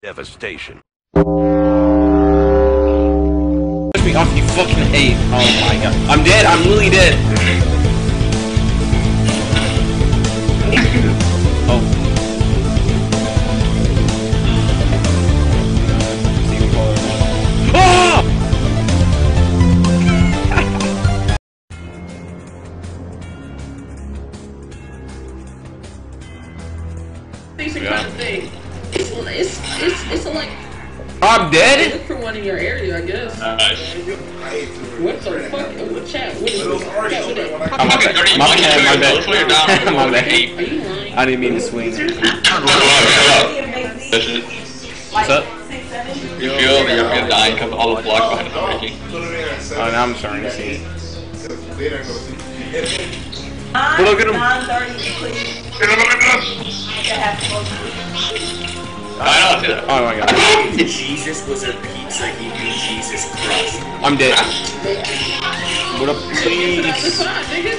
Devastation. Push me off, you fucking hate. Oh my god. I'm dead, I'm literally dead. Oh. Ah! Decent kind of thing. It's a like. I'm dead? Look for one in your area, I guess. What the fuck? What chat? What is this? Chat, what is it? My bad. My bad. Are you lying? I didn't mean to swing. What's up? You feel that you're gonna die because all the blocks behind us are breaking. Oh, now I'm starting to see it. But look at him. I know, I see that. Oh my god. The Jesus was a pizza, he'd be Jesus Christ. I'm dead. What up, please? That's fine, nigga.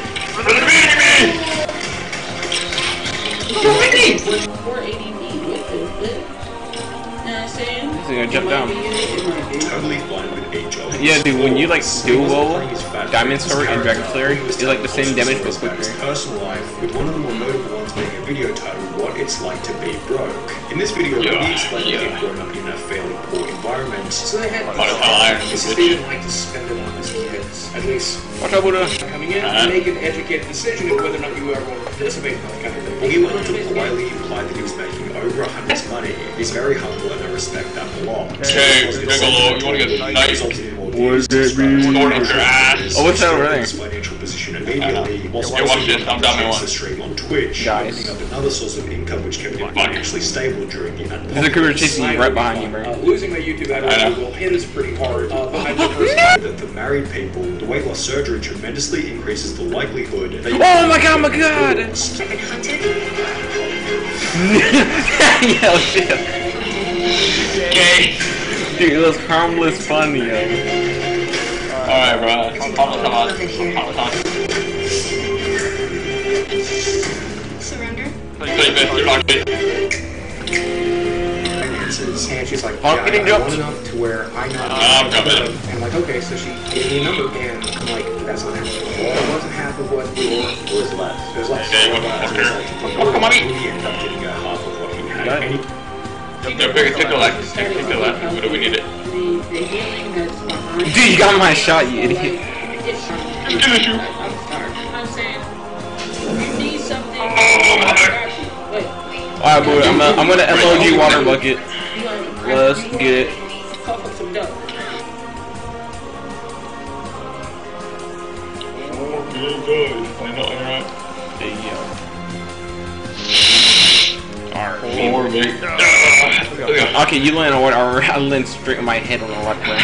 480 with it. You know what I'm saying? He's gonna jump down. Totally fine with a job. Yeah, dude, when you like duo Diamond Sword and Dragon Slayer, it's like the same damage but quicker. Personal life, with one of the more notable ones being a video titled What It's Like to Be Broke. In this video, he explained that he'd grown up in a fairly poor environment. So they had they didn't like to spend it on his kids. At least Watch out, Buddha. coming in and make an educated decision of whether or not you ever want to participate in that kind of thing. Well, he went on to quietly imply that he was making over 100 money. He's very humble and I respect that a lot. Hey, Bigelow, you wanna get sniped? What does that mean? Sword up your ass. Oh, what's that over there? Financial position immediately. Watch this, I'm down one. Stream on Twitch, Guys. opening up another source of income which kept him financially stable during the There's a cougar chasing you right behind you, bro. losing my YouTube ad will hit us pretty hard. But I that for married people, the weight loss surgery tremendously increases the likelihood that you Oh my god, my god! Yo, shit. Gay. Dude, it was harmless fun, yo. Alright, bro. Come on. Surrender? You're not good. and she's like, Funkin yeah, I jumped. want enough to where I know. I'm coming. And I'm like, okay, so she gave me a number, and I'm like, that's not half. Well, it wasn't half of what we were. It was less. It was less. Hey, what the fuck here? Come on, He ended up getting half of what he had. And he, Yeah, bigger tickle that. What do we need it? The healing that's behind. Dude, you got my shot, you idiot. I'm saying, you need something. Wait. Alright, boy, I'm gonna emoji water bucket. Let's get it. Cough up some dough. There you go. Okay, you land on what? I land straight on my head on the rock, bro.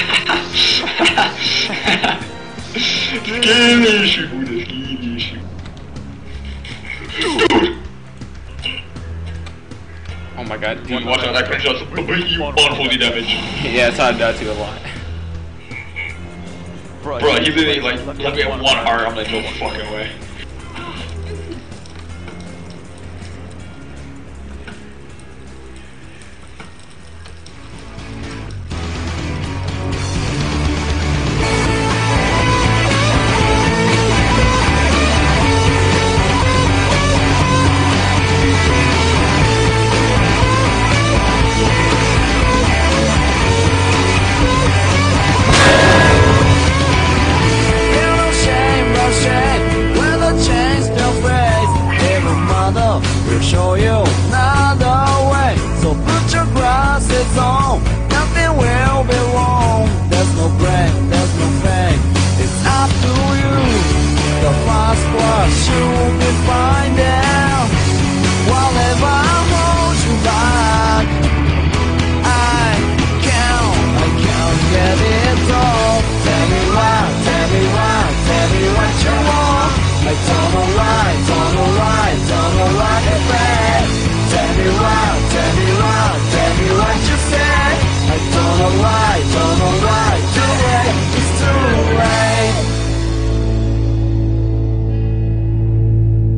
Oh my god, dude. Watch out, that comes out unholy damage. Yeah, that's how I die to a lot. Bro, he literally like let me have one heart, I'm like, no fucking way. Show you another way. So put your glasses on. Nothing will be wrong. There's no break, there's no pain. It's up to you. The fast one should be finding. Whatever holds you back, I can't get it all. Tell me why, tell me why, tell me what you want. I don't know why, don't know why, don't know why it's bad. Tell me why, tell me why, tell me what you said. I don't know why, don't know why. Too late, it's too late.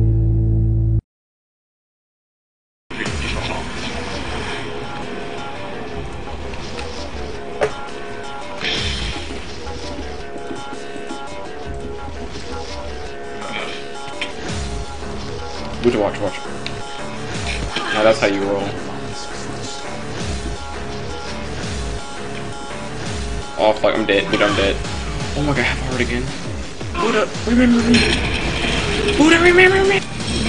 Watch. Now that's how you roll. Oh fuck, I'm dead. Buddha, I'm dead. Oh my god, half heart again. Buddha, remember me. Buddha, remember me.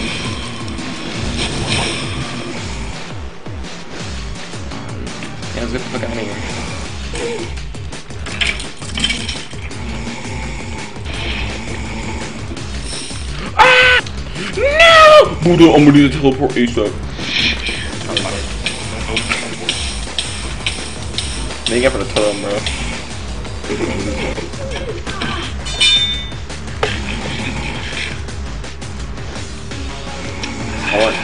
Yeah, let's get the fuck out of here. Ah! No! Buddha, I'm gonna need to teleport ASAP. Make up for the turtle, bro. Hold on.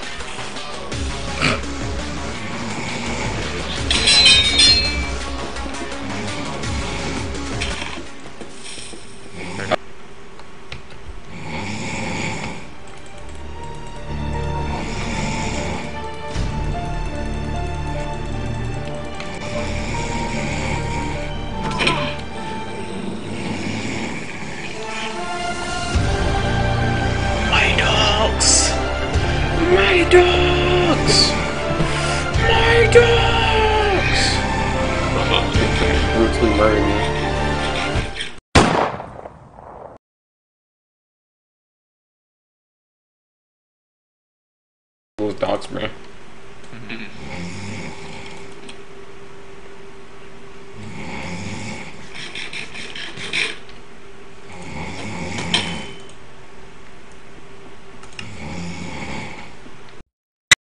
Brutally murdering me. Those dogs, bro.